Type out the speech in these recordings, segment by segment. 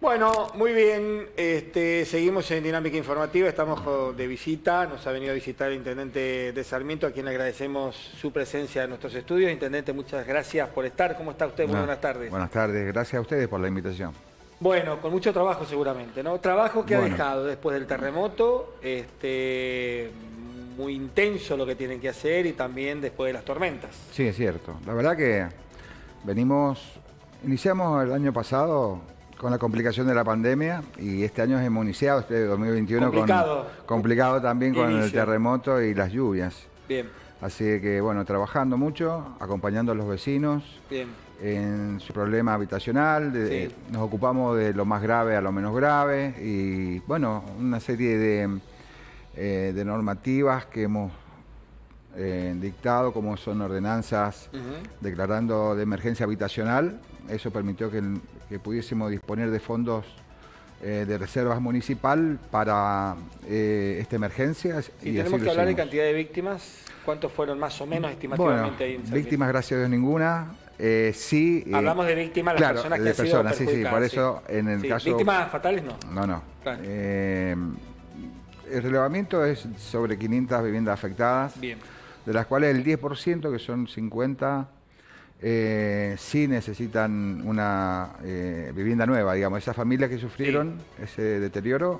Bueno, muy bien. Seguimos en Dinámica Informativa, estamos de visita, nos ha venido a visitar el Intendente de Sarmiento, a quien le agradecemos su presencia en nuestros estudios. Intendente, muchas gracias por estar. ¿Cómo está usted? Muy buenas tardes. Buenas tardes, gracias a ustedes por la invitación. Bueno, con mucho trabajo seguramente, ¿no? Trabajo que ha dejado después del terremoto, muy intenso lo que tienen que hacer y también después de las tormentas. Sí, es cierto. La verdad que iniciamos el año pasado con la complicación de la pandemia y este año hemos iniciado, este 2021, complicado también con el terremoto y las lluvias. Bien. Así que, bueno, trabajando mucho, acompañando a los vecinos en su problema habitacional, nos ocupamos de lo más grave a lo menos grave y, bueno, una serie de normativas que hemos dictado, como son ordenanzas declarando de emergencia habitacional. Eso permitió que pudiésemos disponer de fondos de reservas municipal para esta emergencia. Y tenemos que hablar de cantidad de víctimas. ¿Cuántos fueron más o menos estimativamente ahí en Sarmiento? Víctimas, gracias a Dios, ninguna. Sí. Hablamos de víctimas, las personas que han sido perjudicadas. Sí, por eso en el caso... ¿Víctimas fatales no? No. Claro. El relevamiento es sobre 500 viviendas afectadas. Bien. De las cuales el 10%, que son 50, sí necesitan una vivienda nueva, digamos. Esas familias que sufrieron ese deterioro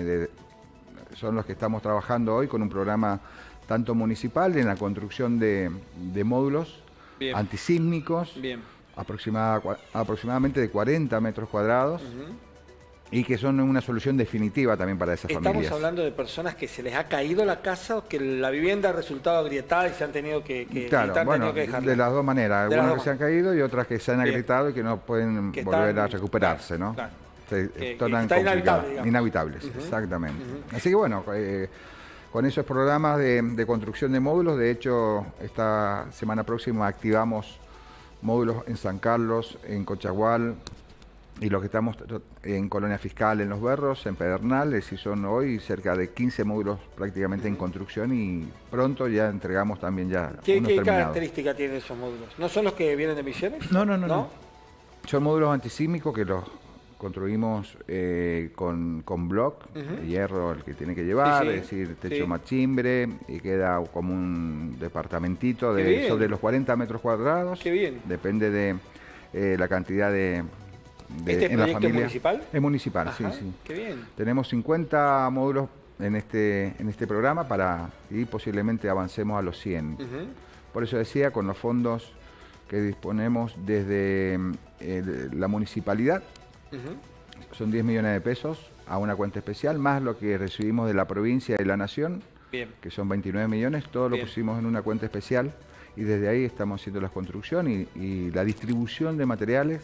son los que estamos trabajando hoy con un programa tanto municipal en la construcción de módulos antisísmicos, aproximadamente de 40 metros cuadrados. Y que son una solución definitiva también para esas familias. Estamos hablando de personas que se les ha caído la casa o que la vivienda ha resultado agrietada y se han tenido que dejarla. De las dos maneras. Algunas que se han caído y otras que se han agrietado y que no pueden volver a recuperarse, ¿no? Claro. Están inhabitables, exactamente. Así que bueno, con esos programas de construcción de módulos, de hecho, esta semana próxima activamos módulos en San Carlos, en Cochagual, y los que estamos en Colonia Fiscal, en Los Berros, en Pedernales, y son hoy cerca de 15 módulos prácticamente en construcción y pronto ya entregamos también ya ¿Qué característica tienen esos módulos? ¿No son los que vienen de Misiones? No. Son módulos antisísmicos que los construimos con block, de hierro el que tiene que llevar, es decir, techo machimbre, y queda como un departamentito sobre los 40 metros cuadrados. Qué bien. Depende de la cantidad ¿Este proyecto es municipal? Es municipal, Ajá, sí. Qué bien. Tenemos 50 módulos en este programa y posiblemente avancemos a los 100. Por eso decía, con los fondos que disponemos desde la municipalidad, son 10 millones de pesos a una cuenta especial, más lo que recibimos de la provincia y la nación, que son 29 millones, todo lo pusimos en una cuenta especial y desde ahí estamos haciendo la construcción y la distribución de materiales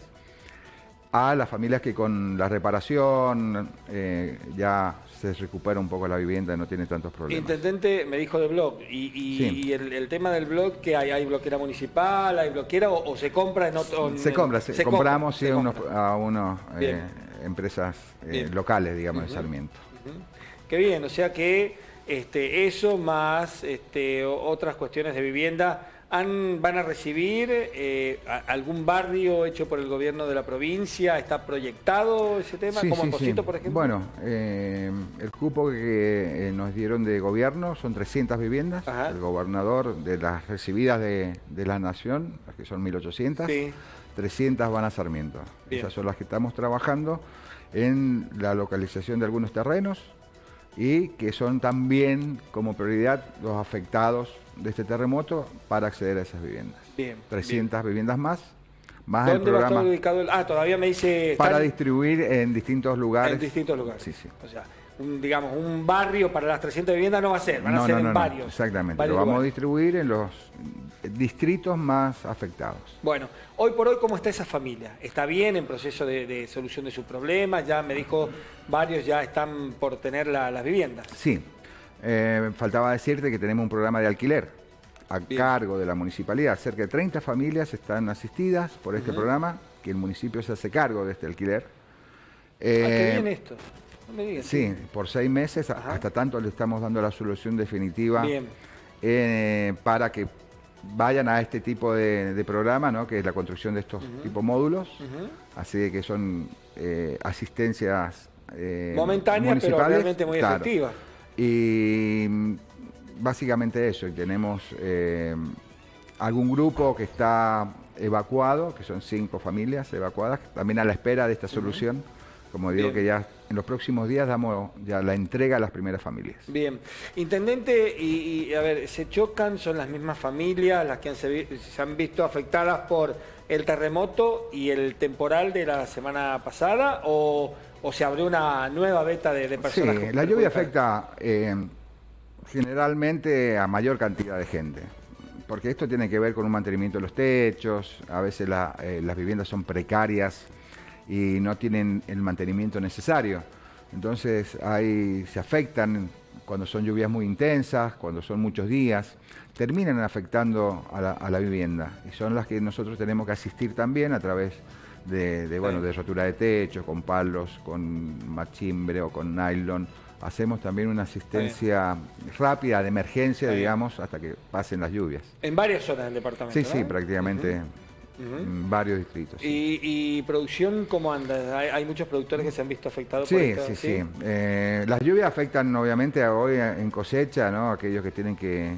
a las familias que con la reparación ya se recupera un poco la vivienda y no tiene tantos problemas. Intendente, me dijo de blog, y el tema del blog, ¿qué hay? ¿Hay bloquera municipal, hay bloquera o se compra en otro...? Compramos a unas empresas locales, digamos, de Sarmiento. Qué bien, o sea que eso más otras cuestiones de vivienda... ¿Van a recibir algún barrio hecho por el gobierno de la provincia? ¿Está proyectado ese tema? ¿Como en Pocito, por ejemplo? Bueno, el cupo que nos dieron de gobierno son 300 viviendas. El gobernador de las recibidas de la nación, que son 1.800, 300 van a Sarmiento. Esas son las que estamos trabajando en la localización de algunos terrenos y que son también como prioridad los afectados de este terremoto para acceder a esas viviendas. 300 viviendas más ¿Dónde el programa. Va a estar ubicado todavía me dice... Para distribuir en distintos lugares. En distintos lugares. Sí. O sea, digamos, un barrio para las 300 viviendas no va a ser, van a ser en varios. Exactamente, lo vamos a distribuir en los distritos más afectados. Bueno, hoy por hoy, ¿cómo está esa familia? ¿Está bien en proceso de solución de sus problemas? Ya me dijo, varios ya están por tener las viviendas. Sí. Faltaba decirte que tenemos un programa de alquiler a cargo de la municipalidad. Cerca de 30 familias están asistidas por este programa, que el municipio se hace cargo de este alquiler. ¿Qué bien esto? No me digas. Sí, por 6 meses, hasta tanto le estamos dando la solución definitiva para que vayan a este tipo de programa, ¿no? Que es la construcción de estos tipos módulos, así que son asistencias momentáneas, pero realmente muy efectivas. Y básicamente eso, y tenemos algún grupo que está evacuado, que son 5 familias evacuadas, también a la espera de esta solución. Como digo, que ya en los próximos días damos ya la entrega a las primeras familias. Bien. Intendente, y a ver, ¿se chocan? ¿Son las mismas familias las que se han visto afectadas por el terremoto y el temporal de la semana pasada? ¿O se abrió una nueva beta de personas? Sí, la lluvia afecta generalmente a mayor cantidad de gente. Porque esto tiene que ver con un mantenimiento de los techos, a veces las viviendas son precarias y no tienen el mantenimiento necesario. Entonces se afectan cuando son lluvias muy intensas, cuando son muchos días, terminan afectando a la vivienda. Y son las que nosotros tenemos que asistir también a través de rotura de techo, con palos, con machimbre o con nylon. Hacemos también una asistencia rápida de emergencia, digamos, hasta que pasen las lluvias. En varias zonas del departamento, Sí, sí, prácticamente en varios distritos. Sí. ¿Y producción cómo anda? ¿Hay muchos productores que se han visto afectados por esto? Sí. Las lluvias afectan obviamente hoy en cosecha, ¿no? Aquellos que tienen que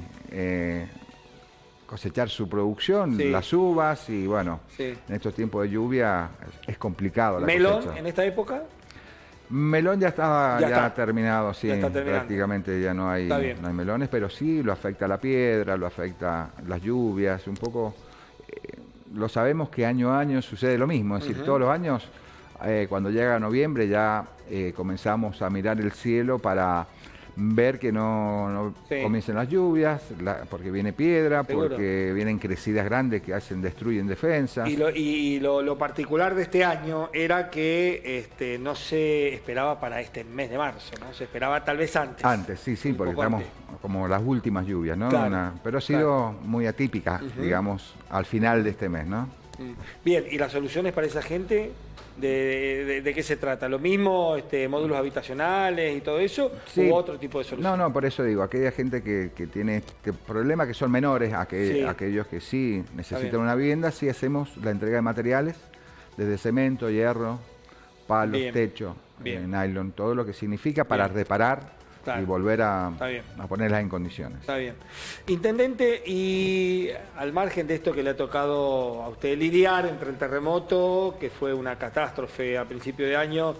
cosechar su producción, las uvas y bueno, en estos tiempos de lluvia es complicado la ¿Melón cosecha. en esta época? Melón ya está terminado, sí, prácticamente ya no hay melones, pero sí lo afecta la piedra, lo afecta las lluvias, un poco, lo sabemos que año a año sucede lo mismo, es decir, todos los años, cuando llega noviembre ya comenzamos a mirar el cielo para ver que no comiencen las lluvias, porque viene piedra, porque vienen crecidas grandes que destruyen defensas. Y lo particular de este año era que no se esperaba para este mes de marzo, ¿no? Se esperaba tal vez antes. Antes, sí, porque estamos como las últimas lluvias, ¿no? Pero ha sido muy atípica, digamos, al final de este mes, ¿no? Bien, ¿y las soluciones para esa gente? ¿De qué se trata? ¿Lo mismo, módulos habitacionales y todo eso? ¿U otro tipo de solución? No, por eso digo, aquella gente que tiene este problema, que son menores, aquellos que sí necesitan una vivienda, sí hacemos la entrega de materiales, desde cemento, hierro, palos, techo, nylon, todo lo que significa para reparar y volver a ponerlas en condiciones. Está bien. Intendente, y al margen de esto que le ha tocado a usted lidiar entre el terremoto, que fue una catástrofe a principio de año,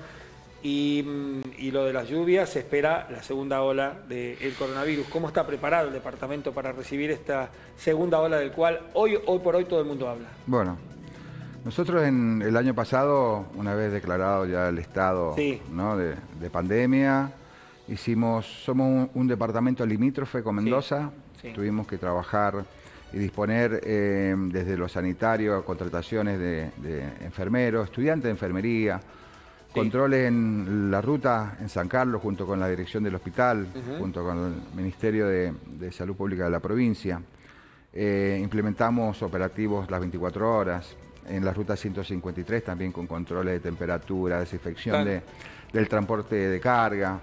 y lo de las lluvias, se espera la segunda ola del coronavirus. ¿Cómo está preparado el departamento para recibir esta segunda ola del cual hoy por hoy todo el mundo habla? Bueno, nosotros en el año pasado, una vez declarado ya el estado ¿no? de pandemia, somos un departamento limítrofe con Mendoza, tuvimos que trabajar y disponer desde lo sanitario, contrataciones de enfermeros, estudiantes de enfermería, controles en la ruta en San Carlos junto con la dirección del hospital, junto con el Ministerio de Salud Pública de la provincia. Implementamos operativos las 24 horas, en la ruta 153 también con controles de temperatura, desinfección del transporte de carga.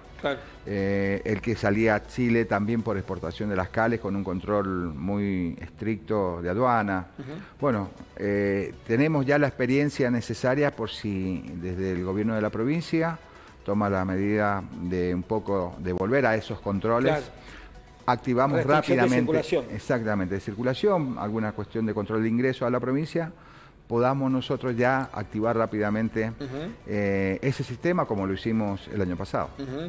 El que salía a Chile también por exportación de las cales con un control muy estricto de aduana. Bueno, tenemos ya la experiencia necesaria por si desde el gobierno de la provincia toma la medida de un poco de volver a esos controles. Activamos rápidamente, de circulación, alguna cuestión de control de ingreso a la provincia, podamos nosotros ya activar rápidamente ese sistema como lo hicimos el año pasado.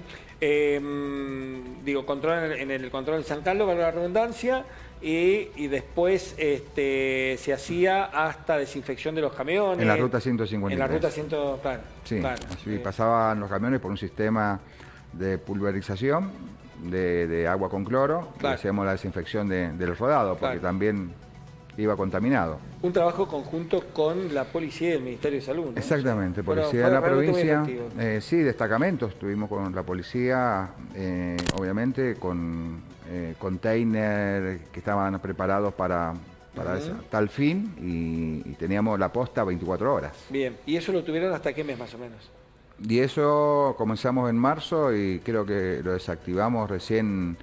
Control en el control de San Carlos, para la redundancia, y después se hacía hasta desinfección de los camiones. En la ruta 153. En la ruta 100, así pasaban los camiones por un sistema de pulverización de agua con cloro, y hacíamos la desinfección del rodado, porque también iba contaminado. Un trabajo conjunto con la policía y el Ministerio de Salud, ¿no? Exactamente, policía de la provincia, destacamentos, estuvimos con la policía, obviamente con containers que estaban preparados para tal fin y teníamos la posta 24 horas. Bien, ¿y eso lo tuvieron hasta qué mes más o menos? Y eso comenzamos en marzo y creo que lo desactivamos recién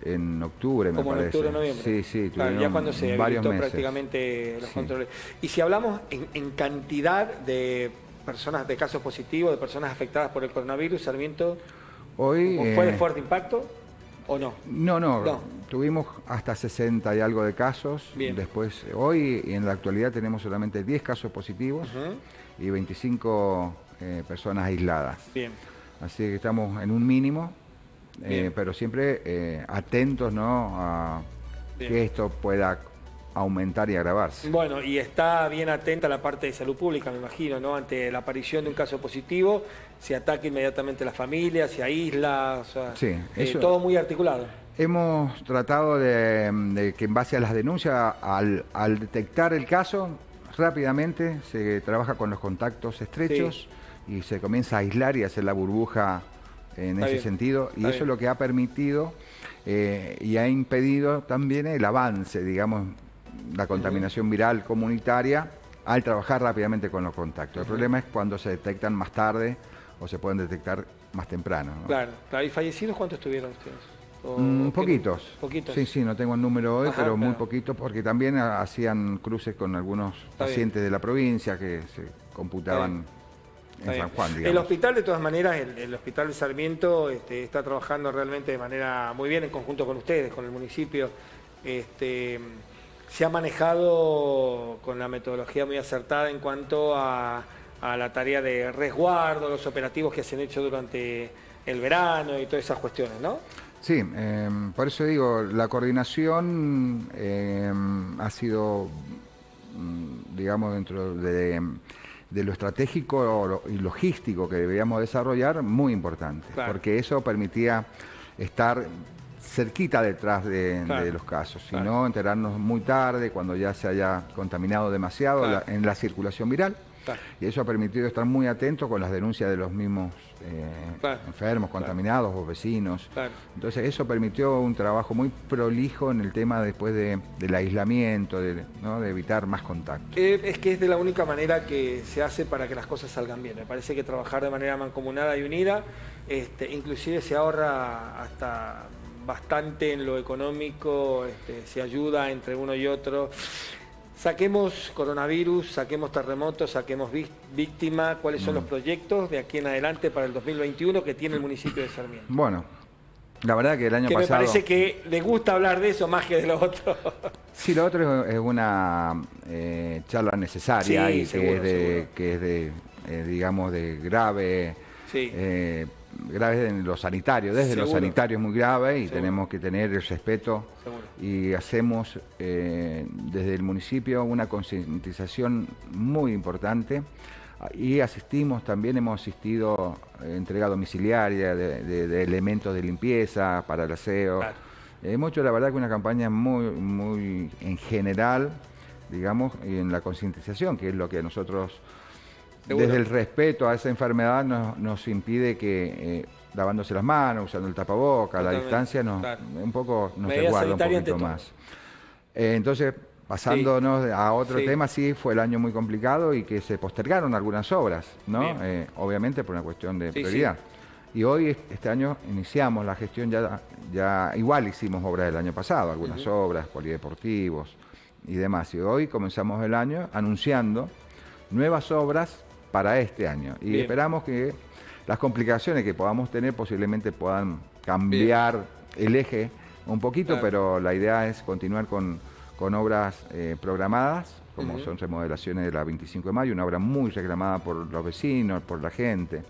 en octubre, me Como en parece. octubre, noviembre. Sí, sí, Claro, ya cuando se varios habilitó meses. prácticamente los Sí. controles. Y si hablamos en cantidad de personas, de casos positivos, de personas afectadas por el coronavirus, Sarmiento, Hoy, ¿fue de fuerte impacto o no? No, tuvimos hasta 60 y algo de casos. Bien. Después, hoy en la actualidad tenemos solamente 10 casos positivos y 25 personas aisladas. Bien. Así que estamos en un mínimo, pero siempre atentos, ¿no?, a que esto pueda aumentar y agravarse. Bueno, y está bien atenta la parte de salud pública, me imagino, ¿no? Ante la aparición de un caso positivo, se ataca inmediatamente a la familia, se aísla, o sea, Sí, eso, todo muy articulado. hemos tratado de que en base a las denuncias, al detectar el caso, rápidamente se trabaja con los contactos estrechos y se comienza a aislar y hacer la burbuja en ese sentido. Y eso es lo que ha permitido y ha impedido también el avance, digamos, la contaminación viral comunitaria al trabajar rápidamente con los contactos. El problema es cuando se detectan más tarde o se pueden detectar más temprano, ¿no? Claro, claro. ¿Y fallecidos cuántos tuvieron ustedes? Poquitos. Poquitos. Sí, no tengo el número hoy, pero muy poquitos, porque también hacían cruces con algunos pacientes de la provincia que se computaban en San Juan, digamos. El hospital, de todas maneras, el hospital de Sarmiento está trabajando realmente de manera muy bien en conjunto con ustedes, con el municipio. Se ha manejado con la metodología muy acertada en cuanto a la tarea de resguardo, los operativos que se han hecho durante el verano y todas esas cuestiones, ¿no? Sí, por eso digo, la coordinación ha sido, digamos, dentro de lo estratégico y logístico que debíamos desarrollar, muy importante, porque eso permitía estar cerquita detrás de los casos, y no enterarnos muy tarde, cuando ya se haya contaminado demasiado en la circulación viral. Y eso ha permitido estar muy atento con las denuncias de los mismos enfermos, contaminados o vecinos. Entonces eso permitió un trabajo muy prolijo en el tema después del aislamiento, ¿no?, de evitar más contacto. Es que es de la única manera que se hace para que las cosas salgan bien. Me parece que trabajar de manera mancomunada y unida, inclusive se ahorra hasta bastante en lo económico, se ayuda entre uno y otro. Saquemos coronavirus, saquemos terremotos, saquemos víctimas. ¿Cuáles son los proyectos de aquí en adelante para el 2021 que tiene el municipio de Sarmiento? Bueno, la verdad que el año pasado... me parece que le gusta hablar de eso más que de lo otro. Sí, lo otro es una charla necesaria y que es de digamos, de grave... graves en lo sanitario, desde lo sanitario es muy grave y tenemos que tener el respeto y hacemos desde el municipio una concientización muy importante y hemos asistido entrega domiciliaria de elementos de limpieza para el aseo. Hemos hecho la verdad que una campaña muy en general, digamos, y en la concientización, que es lo que a nosotros... Desde el respeto a esa enfermedad nos impide que lavándose las manos, usando el tapaboca, la distancia un poco nos resguarda un poquito más. Entonces, pasándonos a otro tema, sí fue el año muy complicado y que se postergaron algunas obras, ¿no? Obviamente por una cuestión de prioridad. Y hoy, este año, iniciamos la gestión, ya igual hicimos obras del año pasado, algunas obras, polideportivos y demás. Y hoy comenzamos el año anunciando nuevas obras para este año y esperamos que las complicaciones que podamos tener posiblemente puedan cambiar el eje un poquito, pero la idea es continuar con obras programadas, como son remodelaciones de la 25 de mayo, una obra muy reclamada por los vecinos, por la gente.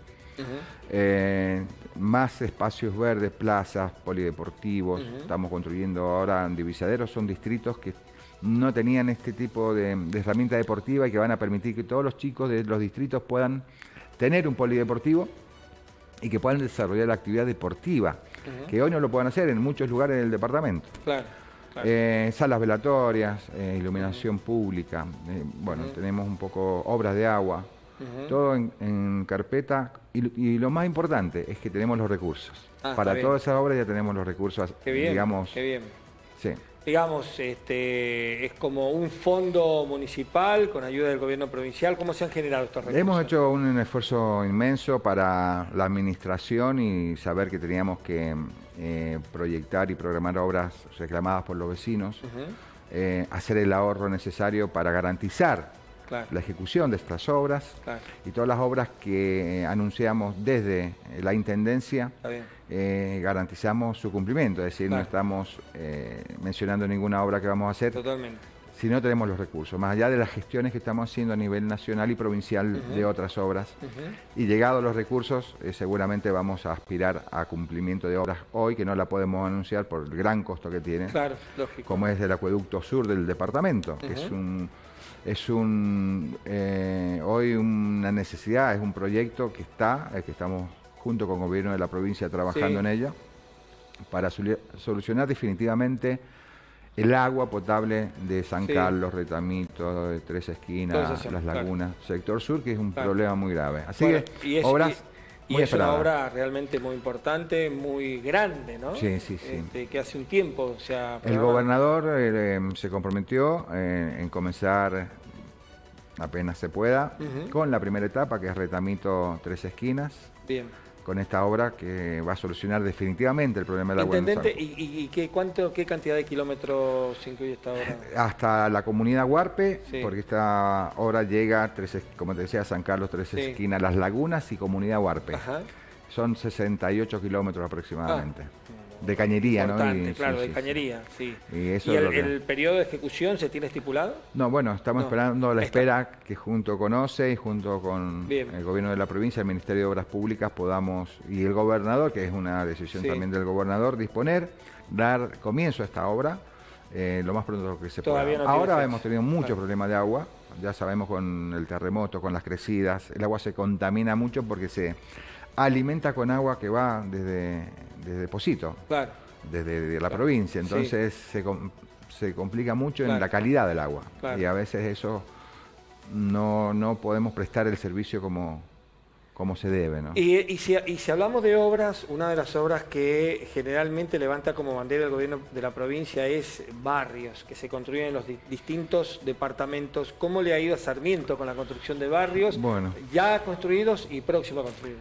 Más espacios verdes, plazas, polideportivos. Estamos construyendo ahora en Divisaderos, son distritos que no tenían este tipo de herramienta deportiva y que van a permitir que todos los chicos de los distritos puedan tener un polideportivo y que puedan desarrollar la actividad deportiva, que hoy no lo pueden hacer en muchos lugares del departamento. Salas velatorias, iluminación pública, tenemos un poco obras de agua, todo en carpeta y lo más importante es que tenemos los recursos. Para todas esas obras ya tenemos los recursos, digamos. Qué bien. Sí. Digamos, es como un fondo municipal con ayuda del gobierno provincial. ¿Cómo se han generado estos recursos? Hemos hecho un esfuerzo inmenso para la administración y saber que teníamos que proyectar y programar obras reclamadas por los vecinos, hacer el ahorro necesario para garantizar la ejecución de estas obras y todas las obras que anunciamos desde la Intendencia, garantizamos su cumplimiento, es decir, no estamos mencionando ninguna obra que vamos a hacer. Si no tenemos los recursos, más allá de las gestiones que estamos haciendo a nivel nacional y provincial de otras obras, y llegados los recursos, seguramente vamos a aspirar a cumplimiento de obras hoy, que no la podemos anunciar por el gran costo que tiene, como es el acueducto sur del departamento, que hoy una necesidad, es un proyecto que estamos junto con el gobierno de la provincia trabajando en ella, para solucionar definitivamente el agua potable de San Carlos, Retamito, de Tres Esquinas, Las Lagunas, sector sur, que es un problema muy grave. Así que obras y es una obra realmente muy importante, muy grande, ¿no? Sí. Que hace un tiempo el gobernador se comprometió en comenzar apenas se pueda con la primera etapa, que es Retamito, Tres Esquinas. Con esta obra que va a solucionar definitivamente el problema del agua. Intendente, ¿y qué cantidad de kilómetros incluye esta obra? Hasta la comunidad Huarpe, porque esta obra llega, como te decía, a San Carlos, Tres Esquinas, Las Lagunas y comunidad Huarpe. Son 68 kilómetros aproximadamente. De cañería, ¿no? De cañería, sí. ¿Y el periodo de ejecución se tiene estipulado? No, bueno, estamos esperando la espera que junto con OCE y junto con el gobierno de la provincia, el Ministerio de Obras Públicas, podamos, y el gobernador, que es una decisión también del gobernador, dar comienzo a esta obra lo más pronto que se pueda. Ahora hemos tenido muchos problemas de agua, ya sabemos con el terremoto, con las crecidas, el agua se contamina mucho porque se alimenta con agua que va desde Pocito, desde la provincia, entonces se complica mucho en la calidad del agua y a veces eso no podemos prestar el servicio como se debe, ¿no? Y si hablamos de obras, una de las obras que generalmente levanta como bandera el gobierno de la provincia es barrios, que se construyen en los distintos departamentos. ¿Cómo le ha ido a Sarmiento con la construcción de barrios ya construidos y próximos a construir?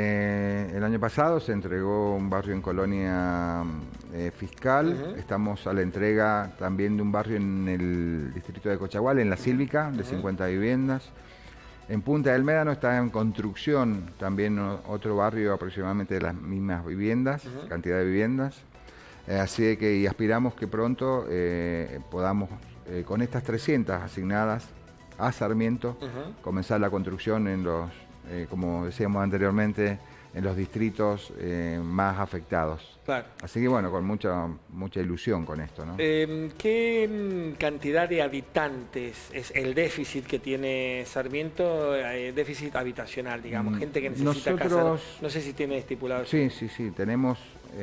El año pasado se entregó un barrio en Colonia Fiscal, estamos a la entrega también de un barrio en el distrito de Cochagual, en La Sílvica, de 50 viviendas. En Punta del Médano está en construcción también otro barrio aproximadamente de las mismas viviendas, cantidad de viviendas. Así que y aspiramos que pronto podamos, con estas 300 asignadas a Sarmiento, comenzar la construcción en los, como decíamos anteriormente, en los distritos más afectados. Así que bueno, con mucha ilusión con esto, ¿no? ¿Qué cantidad de habitantes es el déficit que tiene Sarmiento, déficit habitacional, digamos, gente que necesita casa? No sé si tiene estipulado. Sí, tenemos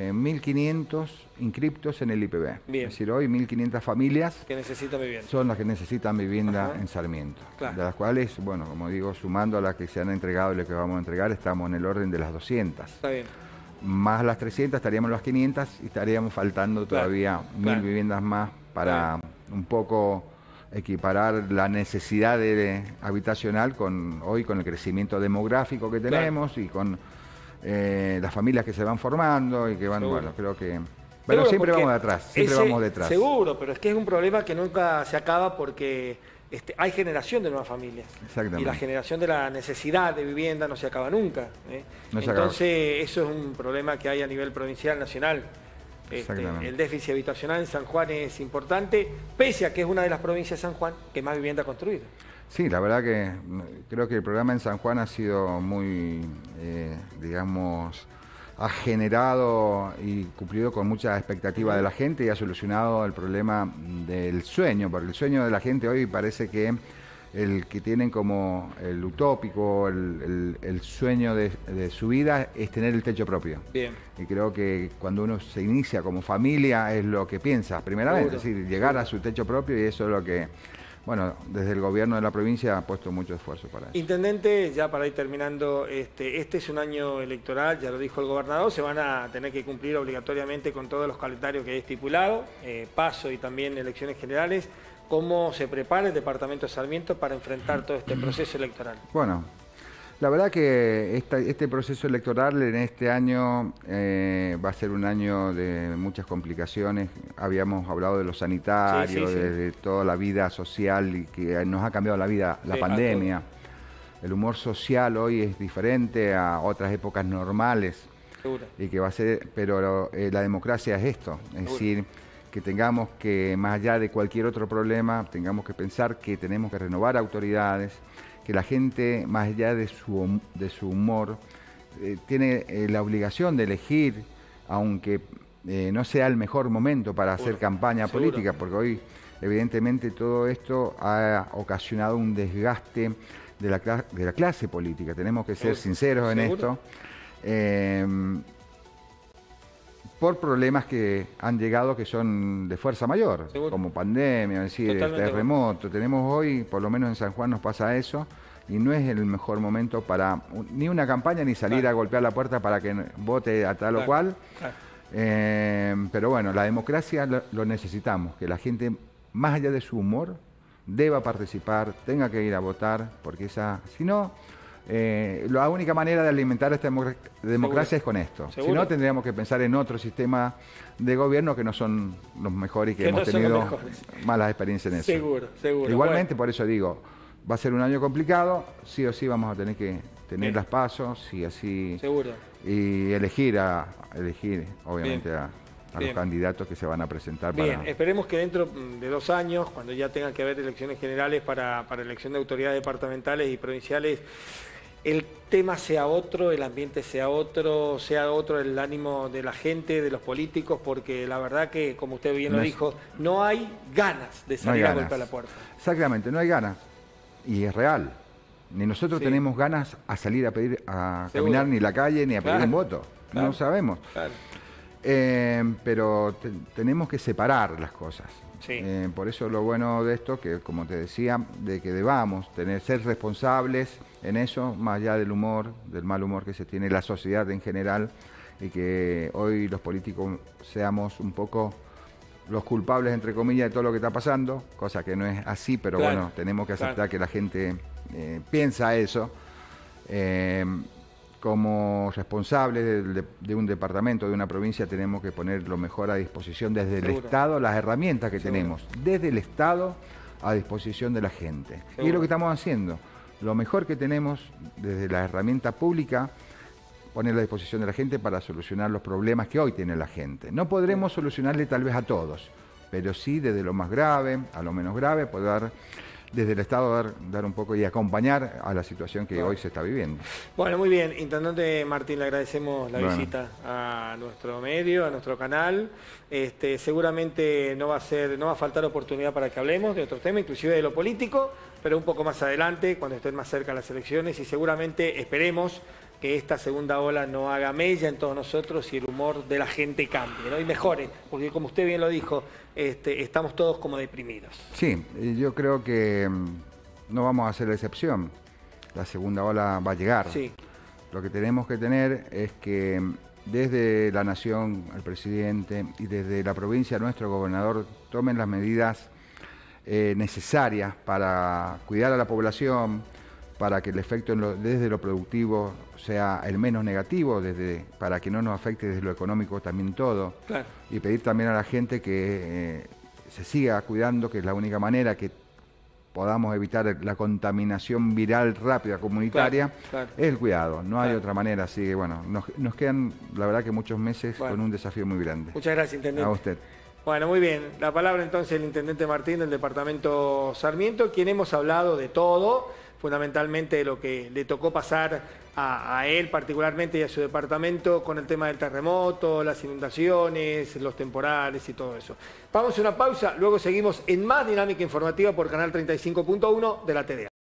1.500 inscriptos en el IPB. Es decir, hoy 1.500 familias que necesitan vivienda. Son las que necesitan vivienda en Sarmiento. De las cuales, bueno, como digo, sumando a las que se han entregado y las que vamos a entregar, estamos en el orden de las 200. Está bien. Más las 300, estaríamos en las 500 y estaríamos faltando todavía 1.000 viviendas más para un poco equiparar la necesidad habitacional con el crecimiento demográfico que tenemos y con las familias que se van formando y que van, bueno, creo que... Pero siempre vamos detrás, vamos detrás. Seguro, pero es que es un problema que nunca se acaba porque hay generación de nuevas familias. Exactamente. Y la generación de la necesidad de vivienda no se acaba nunca. Entonces, eso es un problema que hay a nivel provincial, nacional. El déficit habitacional en San Juan es importante, pese a que es una de las provincias de San Juan que más vivienda ha construido. Sí, la verdad que creo que el programa en San Juan ha sido muy, digamos, ha generado y cumplido con mucha expectativa de la gente y ha solucionado el problema del sueño, porque el sueño de la gente hoy parece que el que tienen como el utópico, el sueño de su vida es tener el techo propio. Bien. Y creo que cuando uno se inicia como familia es lo que piensa primeramente, es decir, llegar a su techo propio, y eso es lo que... Bueno, desde el gobierno de la provincia ha puesto mucho esfuerzo para eso. Intendente, ya para ir terminando, este es un año electoral, ya lo dijo el gobernador, se van a tener que cumplir obligatoriamente con todos los calendarios que hay estipulado, paso y también elecciones generales. ¿Cómo se prepara el departamento de Sarmiento para enfrentar todo este proceso electoral? Bueno, La verdad que este proceso electoral en este año va a ser un año de muchas complicaciones. Habíamos hablado de lo sanitario, de toda la vida social y que nos ha cambiado la vida, la pandemia. El humor social hoy es diferente a otras épocas normales. Seguro. Y que va a ser, pero la democracia es esto, es decir, que tengamos que, más allá de cualquier otro problema, tengamos que pensar que tenemos que renovar autoridades, que la gente, más allá de su humor, tiene la obligación de elegir, aunque no sea el mejor momento para hacer campaña política, porque hoy, evidentemente, todo esto ha ocasionado un desgaste de la clase política. Tenemos que ser sinceros en esto. Por problemas que han llegado que son de fuerza mayor, como pandemia, es decir, terremoto. Tenemos hoy, por lo menos en San Juan nos pasa eso, y no es el mejor momento para ni una campaña ni salir a golpear la puerta para que vote a tal o cual. Pero bueno, la democracia lo necesitamos, que la gente, más allá de su humor, deba participar, tenga que ir a votar, porque si no... la única manera de alimentar esta democracia es con esto. Si no, tendríamos que pensar en otro sistema de gobierno que no son los mejores y que hemos tenido malas experiencias en eso. Seguro. Igualmente, por eso digo, va a ser un año complicado, sí o sí vamos a tener que tener las pasos y así... Y elegir, obviamente, a los candidatos que se van a presentar. Esperemos que dentro de 2 años, cuando ya tengan que haber elecciones generales para elección de autoridades departamentales y provinciales, el tema sea otro, el ambiente sea otro el ánimo de la gente, de los políticos, porque la verdad que, como usted bien lo dijo, no hay ganas de salir a golpear la puerta. Exactamente, no hay ganas. Y es real. Ni nosotros tenemos ganas a salir a caminar ni la calle, ni a pedir un voto. No sabemos. Pero tenemos que separar las cosas. Por eso lo bueno de esto, que como te decía, de que debamos ser responsables en eso, más allá del humor, del mal humor que se tiene la sociedad en general, y que hoy los políticos seamos un poco los culpables, entre comillas, de todo lo que está pasando, cosa que no es así, pero bueno, tenemos que aceptar que la gente piensa eso. Como responsables de un departamento, de una provincia, tenemos que poner lo mejor a disposición desde el Estado, las herramientas que tenemos, desde el Estado a disposición de la gente. Y es lo que estamos haciendo. Lo mejor que tenemos desde la herramienta pública, ponerla a disposición de la gente para solucionar los problemas que hoy tiene la gente. No podremos solucionarle tal vez a todos, pero sí desde lo más grave a lo menos grave, poder desde el Estado dar un poco y acompañar a la situación que hoy se está viviendo. Bueno, muy bien. Intendente Martín, le agradecemos la visita a nuestro medio, a nuestro canal. Seguramente no va a faltar oportunidad para que hablemos de otros temas, inclusive de lo político, pero un poco más adelante, cuando estén más cerca las elecciones, y seguramente esperemos que esta segunda ola no haga mella en todos nosotros y el humor de la gente cambie, ¿no? Y mejore, porque como usted bien lo dijo, estamos todos como deprimidos. Sí, yo creo que no vamos a hacer la excepción. La segunda ola va a llegar. Lo que tenemos que tener es que desde la Nación, el presidente, y desde la provincia, nuestro gobernador, tomen las medidas necesarias para cuidar a la población, para que el efecto desde lo productivo sea el menos negativo, para que no nos afecte desde lo económico también todo. Y pedir también a la gente que se siga cuidando, que es la única manera que podamos evitar la contaminación viral rápida comunitaria, es el cuidado, no hay otra manera. Así que bueno, nos quedan la verdad que muchos meses con un desafío muy grande. Muchas gracias, intendente. A usted. Bueno, muy bien. La palabra entonces el intendente Martín del departamento Sarmiento, quien hemos hablado de todo, fundamentalmente de lo que le tocó pasar a él particularmente y a su departamento con el tema del terremoto, las inundaciones, los temporales y todo eso. Vamos a una pausa, luego seguimos en más dinámica informativa por Canal 35.1 de la TDA.